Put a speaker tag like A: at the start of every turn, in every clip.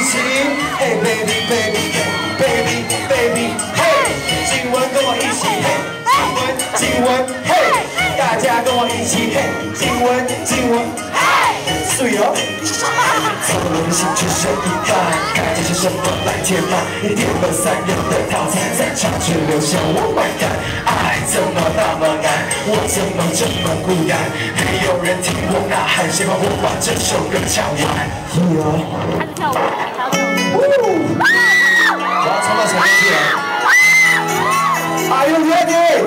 A: 起，嘿 baby baby baby baby， 嘿，静雯跟我一起，嘿，静雯，嘿，大家跟我一起，嘿，静雯，嘿，水哦。走了的心只剩一半，该点些什么来填满？你点了3人的套餐，3场只留下我买单。爱怎么那么难？我怎么这么孤单？没有人听我呐喊，谁帮我把这首歌唱完？开始跳舞，我要冲到前面去了。Are you ready？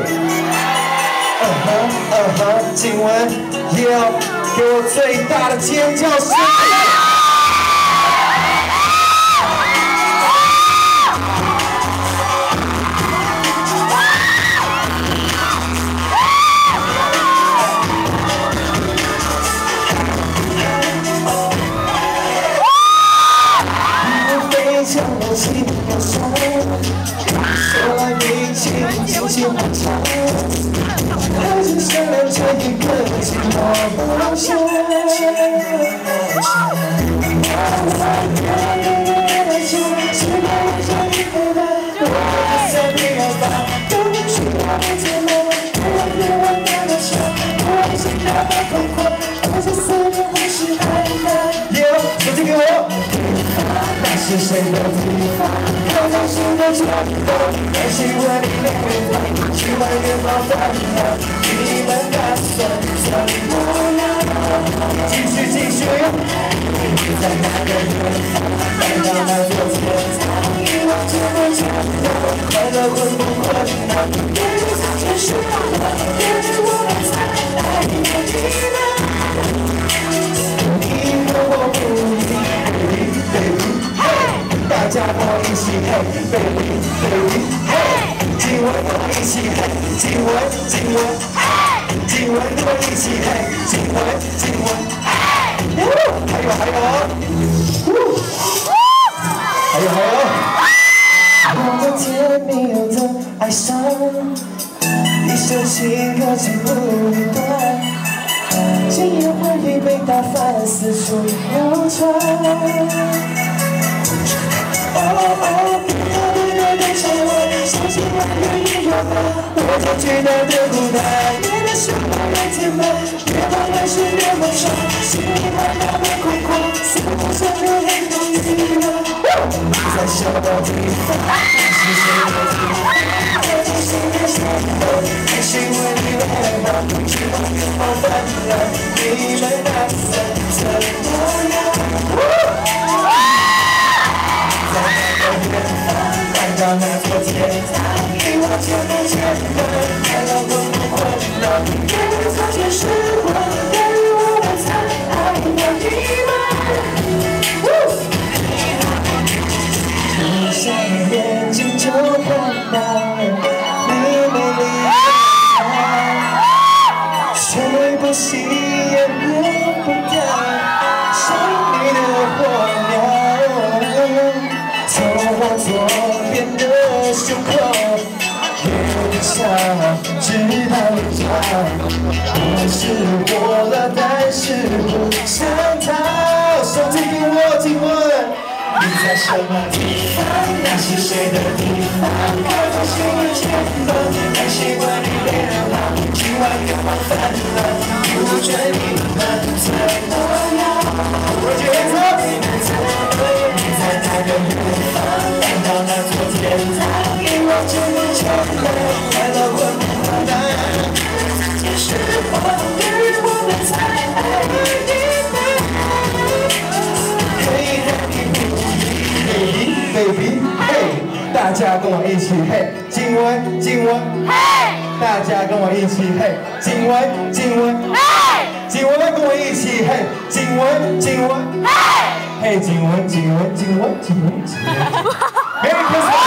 A: 静雯，要给我最大的尖叫声！将我心忧伤，说来明情尽显欢畅，还是想留着一个寂寞梦想。手机给我。是谁的地方？看到谁的角落？担心为你泪流，去往远方烦恼。你们打算怎么样？继续，你在哪个远方？来到那座天堂，遗忘这个角落，快乐困不困难？别人曾经是我，别人我们才爱你们。你和我不一样 ，baby。大家跟我一起，嘿 ，baby baby， 嘿，静雯跟我一起，嘿，静雯，嘿，静雯跟我一起，嘿，静雯，嘿，还有，我们甜蜜的爱上，一首情歌记录一段，今夜回忆被打翻，四处流传。对上我，相信我愿意拥抱我在巨大的孤单，你的胸怀越填满，越往越是越梦想，心里满满的空旷，似乎像有很多欲望。你在什么地方？是谁的地方？我在谁的身后？还是为你而活？去往远方烦恼，你们打算怎么样？到那座天堂，遗忘这个简单，快乐困不困难？别人曾经是我，但我们才爱到你们。闭上眼睛就看到你美丽的爱，谁不吸也灭不掉想你的火苗，从我左边的胸口越想直到脚，我是过了，但是不想逃。手机给我，静雯，你在什么地方？那是谁的地方？靠在心的前方，还习惯你变老，今晚远方烦恼，不觉你们怎么样？我觉得你们怎么样？你在哪个远方？到那座天堂，遗忘这个角落，快乐困不困难？这是我与我们才爱你们。嘿 baby， 嘿，大家跟我一起，嘿，静雯，嘿，大家跟我一起，嘿，静雯，嘿，静雯跟我一起，嘿，静雯，嘿，嘿，静雯。Merry Christmas!